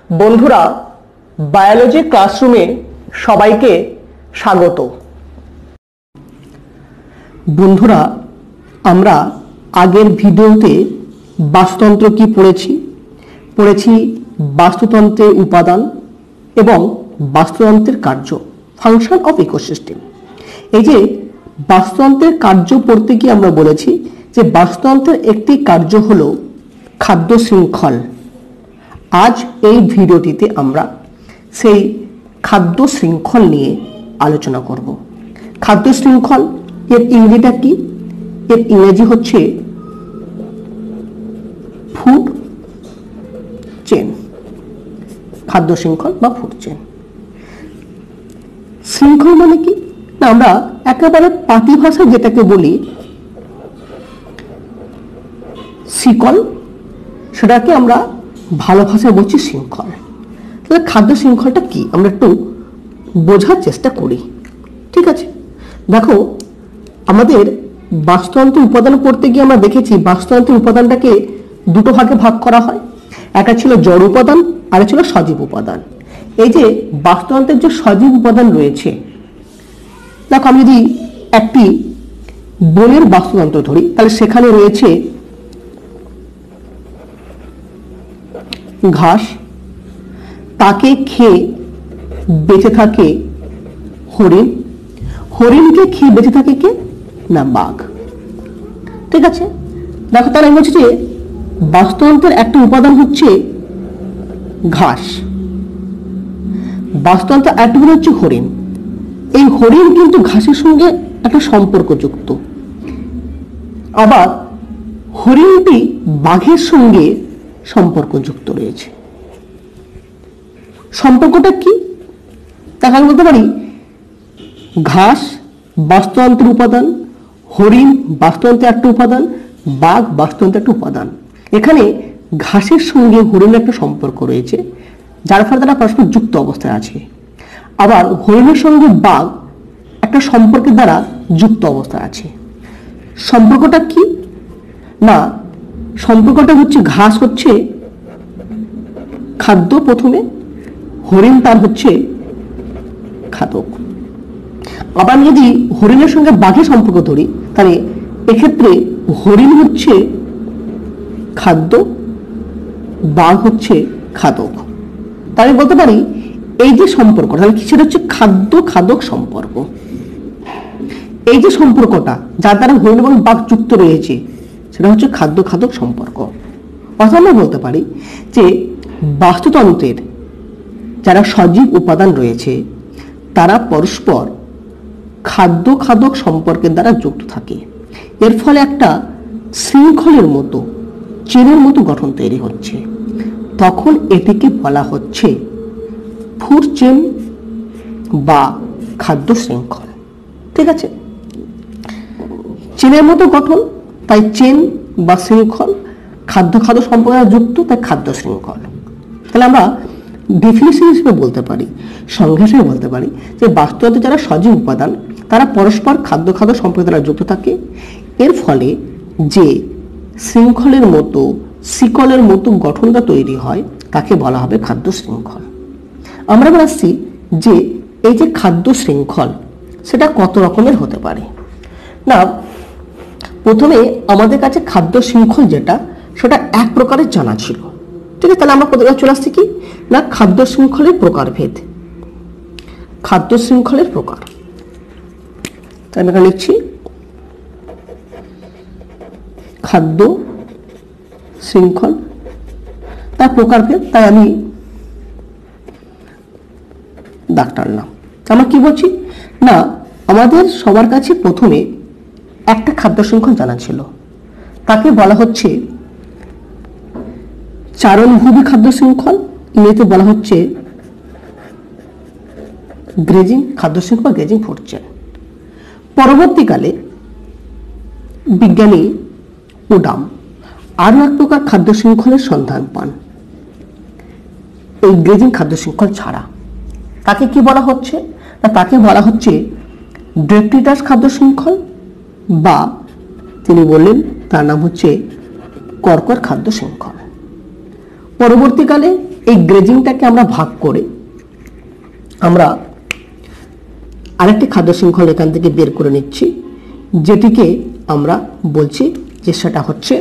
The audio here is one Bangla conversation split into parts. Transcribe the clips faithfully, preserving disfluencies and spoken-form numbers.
বন্ধুরা, বায়োলজি ক্লাসরুমে সবাইকে স্বাগত। বন্ধুরা, আমরা আগের ভিডিওতে বাস্তুতন্ত্র কি পড়েছি পড়েছি বাস্তুতন্ত্রের উপাদান এবং বাস্তুতন্ত্রের কার্য, ফাংশন অফ ইকোসিস্টেম। এই যে বাস্তুতন্ত্রের কার্য পড়তে গিয়ে আমরা বলেছি যে বাস্তুতন্ত্রের একটি কার্য হলো খাদ্য শৃঙ্খল। আজ এই ভিডিওটিতে আমরা সেই খাদ্য শৃঙ্খল নিয়ে আলোচনা করব। খাদ্য শৃঙ্খল এর ইংরেজিটা কি? এর ইংরেজি হচ্ছে ফুড চেন। খাদ্য শৃঙ্খল বা ফুড চেন। শৃঙ্খল মানে কি না, আমরা একেবারে পাতি ভাষায় যেটাকে বলি শিকল, সেটাকে আমরা ভালো ভাষায় বলছি শৃঙ্খল। তাহলে খাদ্য শৃঙ্খলটা কি আমরা একটু বোঝার চেষ্টা করি। ঠিক আছে, দেখো, আমাদের বাস্তুতন্ত্রের উপাদান পড়তে গিয়ে আমরা দেখেছি বাস্তুতন্ত্রের উপাদানটাকে দুটো ভাগে ভাগ করা হয়। একটা ছিল জড় উপাদান আর ছিল সজীব উপাদান। এই যে বাস্তুতন্ত্রের যে সজীব উপাদান রয়েছে, দেখো, আমি যদি একটি বনের বাস্তুতন্ত্র ধরি তাহলে সেখানে রয়েছে ঘাস, তাকে খেয়ে বেঁচে থাকে হরিণ, হরিণকে খেয়ে বেঁচে থাকে কে না বাঘ। ঠিক আছে, দেখো, তাহলে আমি বলছি যে বাস্তুতন্ত্রের একটা উপাদান হচ্ছে ঘাস, বাস্তুতন্ত্রের একটা উপাদান হচ্ছে হরিণ। এই হরিণ কিন্তু ঘাসের সঙ্গে একটা সম্পর্কযুক্ত, আবার হরিণটি বাঘের সঙ্গে সম্পর্কযুক্ত রয়েছে। সম্পর্কটা কি তাকে আমি বলতে পারি ঘাস বাস্তুতন্ত্রের উপাদান, হরিণ বাস্তুতন্ত্রের একটা উপাদান, বাঘ বাস্তুতন্ত্রের একটা উপাদান। এখানে ঘাসের সঙ্গে হরিণের একটা সম্পর্ক রয়েছে, যার ফলে তারা পরস্পর যুক্ত অবস্থায় আছে। আবার হরিণের সঙ্গে বাঘ একটা সম্পর্কের দ্বারা যুক্ত অবস্থায় আছে। সম্পর্কটা কি না, সম্পর্কটা হচ্ছে ঘাস হচ্ছে খাদ্য প্রথমে, হরিণ তার হচ্ছে খাদক। আবার যদি হরিণের সঙ্গে বাঘের সম্পর্ক ধরি তাহলে এক্ষেত্রে হরিণ হচ্ছে খাদ্য, বাঘ হচ্ছে খাদক। তাই বলতে পারি এই যে সম্পর্ক, তাহলে কি সেটা হচ্ছে খাদ্য খাদক সম্পর্ক। এই যে সম্পর্কটা যার দ্বারা হরিণ এবং বাঘ যুক্ত রয়েছে সেটা হচ্ছে খাদ্য খাদক সম্পর্ক। অর্থাৎ আমরা বলতে পারি যে বাস্তুতন্ত্রের যারা সজীব উপাদান রয়েছে তারা পরস্পর খাদ্য খাদক সম্পর্কের দ্বারা যুক্ত থাকে। এর ফলে একটা শৃঙ্খলের মতো, চেনের মতো গঠন তৈরি হচ্ছে। তখন এটিকে বলা হচ্ছে ফুড চেন বা খাদ্য শৃঙ্খল। ঠিক আছে, চেনের মতো গঠন, তাই চেন বা শৃঙ্খল, খাদ্য খাদ্য সম্পর্কে যুক্ত, তাই খাদ্য শৃঙ্খল। তাহলে আমরা ডেফিনিশন হিসেবে বলতে পারি, সংজ্ঞা হিসেবে বলতে পারি যে বাস্তুতন্ত্রে যারা সজীব উপাদান তারা পরস্পর খাদ্য খাদ্য সম্পর্কে দ্বারা যুক্ত থাকে। এর ফলে যে শৃঙ্খলের মতো, শিকলের মতো গঠনটা তৈরি হয় তাকে বলা হবে খাদ্য শৃঙ্খল। আমরা এবার আসছি যে এই যে খাদ্য শৃঙ্খল সেটা কত রকমের হতে পারে। না, প্রথমে আমাদের কাছে খাদ্য শৃঙ্খল যেটা সেটা এক প্রকারের জানা ছিল। ঠিক আছে, তাহলে আমরা প্রথমে চলে আসছি কি না খাদ্য শৃঙ্খলের প্রকারভেদ। খাদ্য শৃঙ্খলের প্রকার তাই আমি লিখছি খাদ্য শৃঙ্খল, তার প্রকারভেদ, তাই আমি দাগ টানলাম। আমরা কি বলছি না, আমাদের সবার কাছে প্রথমে একটা খাদ্য শৃঙ্খল জানা ছিল, তাকে বলা হচ্ছে চারণভূমি খাদ্য শৃঙ্খল, ইংরেজিতে বলা হচ্ছে গ্রেজিং খাদ্য শৃঙ্খল বা গ্রেজিং ফুড চেন। পরবর্তীকালে বিজ্ঞানী ওডাম আরো এক প্রকার খাদ্য শৃঙ্খলের সন্ধান পান এই গ্রেজিং খাদ্য শৃঙ্খল ছাড়া। তাকে কি বলা হচ্ছে না, তাকে বলা হচ্ছে ডেট্রিটাস খাদ্য শৃঙ্খল, বা তিনি বললেন তার নাম হচ্ছে কর্কর খাদ্য শৃঙ্খল। পরবর্তীকালে এই গ্রেজিংটাকে আমরা ভাগ করে আমরা আরেকটি খাদ্য শৃঙ্খল এখান থেকে বের করে নিচ্ছি, যেটিকে আমরা বলছি যে সেটা হচ্ছে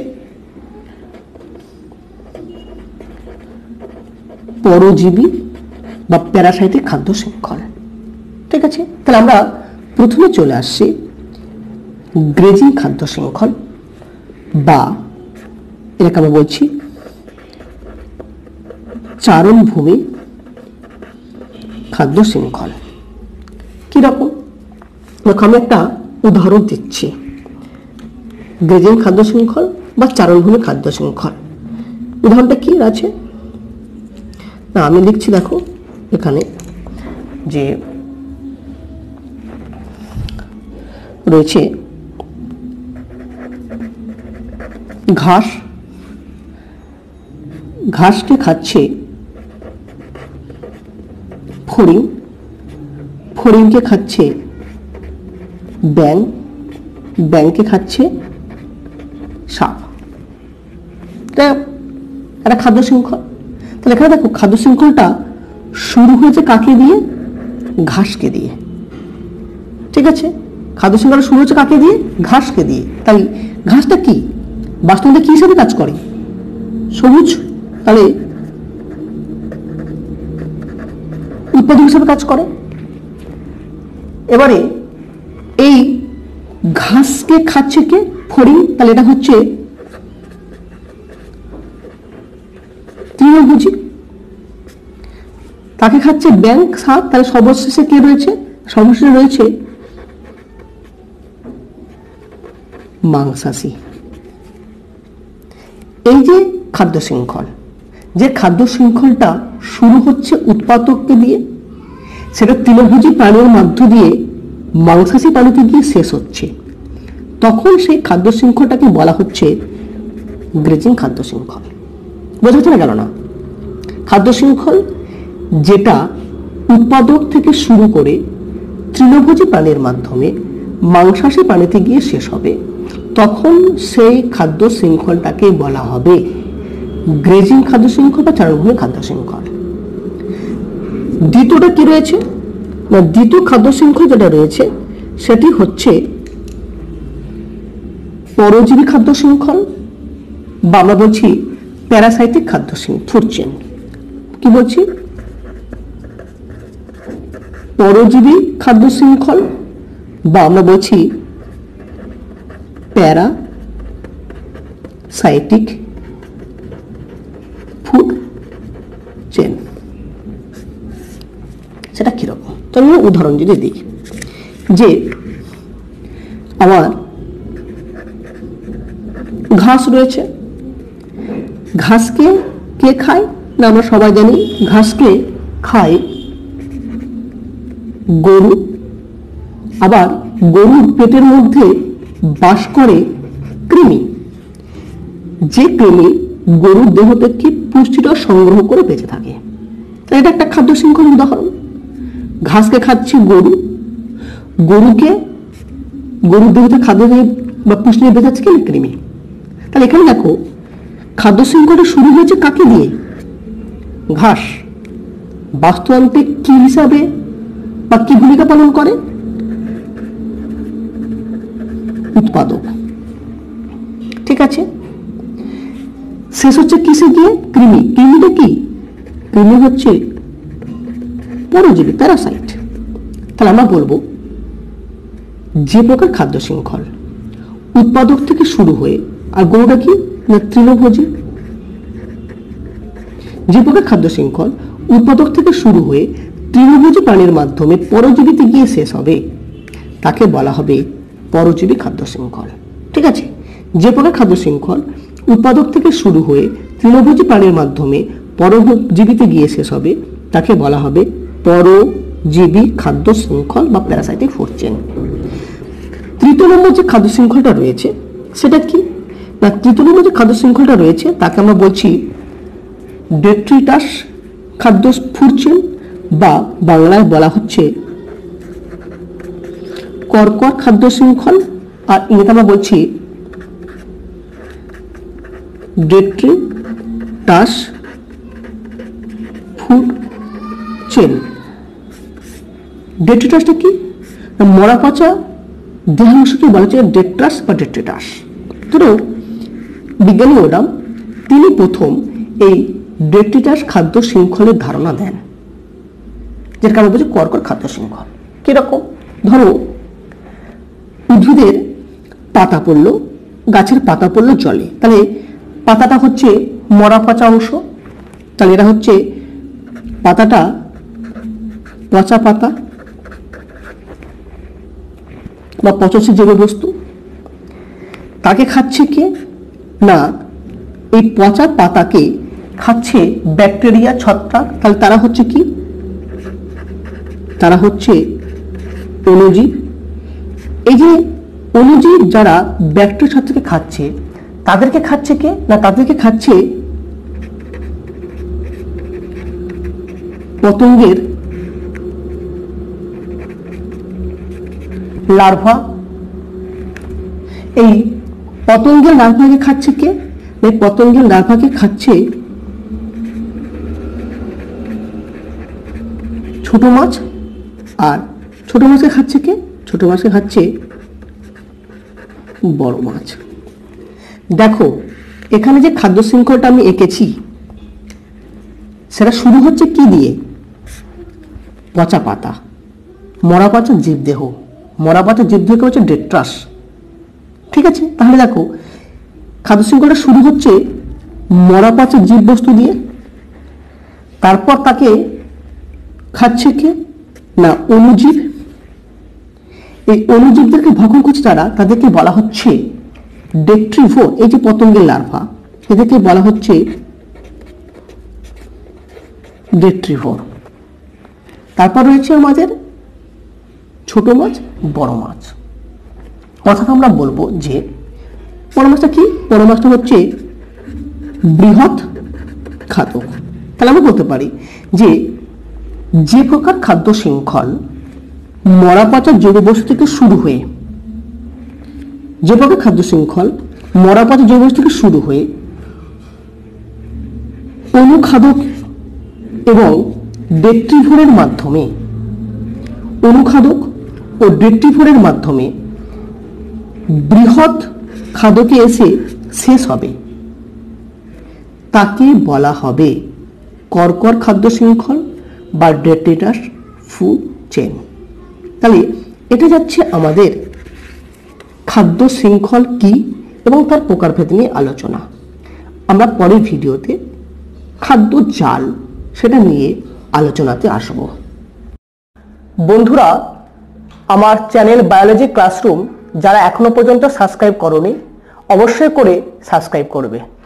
পরজীবী বা প্যারাসাইটিক খাদ্য শৃঙ্খল। ঠিক আছে, তাহলে আমরা প্রথমে চলে আসছি গ্রেজিং খাদ্য শৃঙ্খল বা এটাকে আমরা বলছি চারণভূমি খাদ্য শৃঙ্খল। কিরকম? দেখো, আমি একটা উদাহরণ দিচ্ছি, গ্রেজিং খাদ্য শৃঙ্খল বা চারণভূমি খাদ্য শৃঙ্খল। উদাহরণটা কি আছে না, আমি লিখছি, দেখো এখানে যে রয়েছে ঘাস, ঘাসকে খাচ্ছে ফড়িং, ফড়িংকে খাচ্ছে ব্যাং, ব্যাংকে খাচ্ছে সাপ। এটা একটা খাদ্য শৃঙ্খল। তাহলে এখানে দেখো খাদ্য শৃঙ্খলটা শুরু হয়েছে কাকে দিয়ে? ঘাসকে দিয়ে। ঠিক আছে, খাদ্য শৃঙ্খলা শুরু হচ্ছে কাকে দিয়ে? ঘাসকে দিয়ে। তাই ঘাসটা কি বাস্তবে কি হিসাবে কাজ করে? সবুজ, তাহলে উৎপাদক হিসাবে কাজ করে। এবারে এই ঘাসকে খাচ্ছে কে? ফড়িং, তাহলে এটা হচ্ছে তৃণভোজী। তাকে খাচ্ছে ব্যাং, সাপ, তাহলে সর্বশেষে কে রয়েছে? সর্বশেষে রয়েছে মাংসাশী। এই যে খাদ্য শৃঙ্খল, যে খাদ্য শৃঙ্খলটা শুরু হচ্ছে উৎপাদককে দিয়ে, সেটা তৃণভোজী প্রাণীর মধ্য দিয়ে মাংসাশী প্রাণীতে গিয়ে শেষ হচ্ছে, তখন সেই খাদ্য শৃঙ্খলটাকে বলা হচ্ছে গ্রেজিং খাদ্য শৃঙ্খল। বোঝা যাচ্ছে না? গেল না? খাদ্য শৃঙ্খল যেটা উৎপাদক থেকে শুরু করে তৃণভোজী প্রাণীর মাধ্যমে মাংসাশী প্রাণীতে গিয়ে শেষ হবে, তখন সেই খাদ্য শৃঙ্খলটাকে বলা হবে গ্রেজিং খাদ্য শৃঙ্খল বা চারণভূমি খাদ্য শৃঙ্খল। দ্বিতীয়টা কি রয়েছে না, দ্বিতীয় খাদ্য শৃঙ্খল যেটা রয়েছে সেটি হচ্ছে পরজীবী খাদ্য শৃঙ্খল বা আমরা বলছি প্যারাসাইটিক খাদ্য শৃঙ্খল, ফুড চেইন। কি বলছি? পরজীবী খাদ্য শৃঙ্খল বা আমরা বলছি প্যারাসাইটিক ফুড চেইন। সেটা কিরকম? তাহলে উদাহরণ যদি দিই, যে আমার ঘাস রয়েছে, ঘাসকে কে খায় না আমরা সবাই জানি, ঘাসকে খায় গরু। আবার গরুর পেটের মধ্যে বাস করে কৃমি, যে কৃমি গরুর দেহ থেকে পুষ্টিটা সংগ্রহ করে বেঁচে থাকে। এটা একটা খাদ্য শৃঙ্খল উদাহরণ। ঘাসকে খাচ্ছে গরু, গরুকে গরুর দেহতে খাদ্য বা পুষ্টি নিয়ে বেঁচে যাচ্ছে কি? কৃমি। তাহলে এখানে দেখো খাদ্য শৃঙ্খলটা শুরু হয়েছে কাকে দিয়ে? ঘাস। বাস্তুতান্ত্রিক কি হিসাবে বা কি ভূমিকা পালন করে? উৎপাদক। ঠিক আছে, শেষ হচ্ছে কিসে গিয়ে? কৃমি। কৃমিটা কি? কৃমি হচ্ছে পরজীবী, প্যারাসাইট। তাহলে আমরা বলবো যে প্রকার খাদ্য শৃঙ্খল উৎপাদক থেকে শুরু হয়ে, আর গরুটা কি না তৃণভোজী, যে প্রকার খাদ্য শৃঙ্খল উৎপাদক থেকে শুরু হয়ে তৃণভোজী প্রাণীর মাধ্যমে পরজীবীতে গিয়ে শেষ হবে, তাকে বলা হবে পরজীবী খাদ্য শৃঙ্খল। ঠিক আছে, যে প্রকার খাদ্য শৃঙ্খল উৎপাদক থেকে শুরু হয়ে তৃণভোজী প্রাণীর মাধ্যমে পরজীবীতে গিয়ে শেষ হবে, তাকে বলা হবে পরজীবী খাদ্য শৃঙ্খল বা প্যারাসাইটিক ফুড চেইন। তৃতীয় নম্বর যে খাদ্য শৃঙ্খলটা রয়েছে সেটা কি না, তৃতীয় নম্বর যে খাদ্য শৃঙ্খলটা রয়েছে তাকে আমরা বলছি ডেট্রিটাস খাদ্য ফুড চেইন বা বাংলায় বলা হচ্ছে কর্কর খাদ্য শৃঙ্খল, আর ইংরেজিতে আমরা বলছি ডেট্রিটাস ফুড চেন। ডেট্রিটাসটা কি? মরা পচা দেহাংশকে বলা যায় ডেট্রাস বা ডেট্রিটাস। ধরো বিজ্ঞানী ওডাম তিনি প্রথম এই ডেট্রিটাস খাদ্য শৃঙ্খলের ধারণা দেন, যেটা আমরা বলছি কর্কর খাদ্য শৃঙ্খল। কিরকম? ধরো উদ্ভিদের পাতা পড়লো, গাছের পাতা পড়লো জলে, তাহলে পাতাটা হচ্ছে মরা পচা অংশ, তাহলে এটা হচ্ছে পাতাটা পচা পাতা বা পচনশীল জৈব বস্তু। তাকে খাচ্ছে কে? না, এই পচা পাতাকে খাচ্ছে ব্যাকটেরিয়া, ছত্রাক। তাহলে তারা হচ্ছে কি? তারা হচ্ছে অণুজীব। এই যে অণুজীব যারা ব্যাকটেরিয়া ছত্রাককে খাচ্ছে, তাদেরকে খাচ্ছে কে? না, তাদেরকে খাচ্ছে পতঙ্গের লার্ভা। এই পতঙ্গের লার্ভাকে খাচ্ছে কে? এই পতঙ্গের লার্ভাকে খাচ্ছে ছোট মাছ। আর ছোট মাছকে খাচ্ছে কে? ছোট মাছকে খাচ্ছে বড় মাছ। দেখো এখানে যে খাদ্য শৃঙ্খলটা আমি এঁকেছি সেটা শুরু হচ্ছে কি দিয়ে? পচা পাতা, মরা পচা জীবদেহ। মরা পচা জীবদেহকে হচ্ছে ডেট্রাস। ঠিক আছে, তাহলে দেখো খাদ্য শৃঙ্খলটা শুরু হচ্ছে মরা পচা জীব বস্তু দিয়ে, তারপর তাকে খাচ্ছে কে? না, অণুজীব। এই অণুজীবদেরকে ভক্ষণ করছে তারা, তাদেরকে বলা হচ্ছে ডেট্রিভোর। এই যে পতঙ্গের লার্ভা, এদেরকে বলা হচ্ছে ডেট্রিভোর। তারপর রয়েছে আমাদের ছোট মাছ, বড় মাছ। অর্থাৎ আমরা বলবো যে বড় মাছটা কি? বড় মাছটা হচ্ছে বৃহৎ খাদক। তাহলে আমরা বলতে পারি যে যে প্রকার খাদ্য শৃঙ্খল মরা পচা জৈব বস্তু থেকে শুরু হয়ে যে প্রকার খাদ্য শৃঙ্খল মরা পচা জৈব বস্তু থেকে শুরু হয়ে অনুখাদক এবং ডেট্রিভোরের মাধ্যমে অনুখাদক ও ডেট্রিভোরের মাধ্যমে বৃহৎ খাদকে এসে শেষ হবে, তাকে বলা হবে কর্কর খাদ্য শৃঙ্খল বা ডেট্রিটাস ফুড চেন। তাহলে এটা যাচ্ছে আমাদের খাদ্য শৃঙ্খল কি এবং তার প্রকারভেদ নিয়ে আলোচনা। আমরা পরের ভিডিওতে খাদ্য জাল সেটা নিয়ে আলোচনাতে আসব। বন্ধুরা, আমার চ্যানেল বায়োলজি ক্লাসরুম যারা এখনো পর্যন্ত সাবস্ক্রাইব করোনি অবশ্যই করে সাবস্ক্রাইব করবে।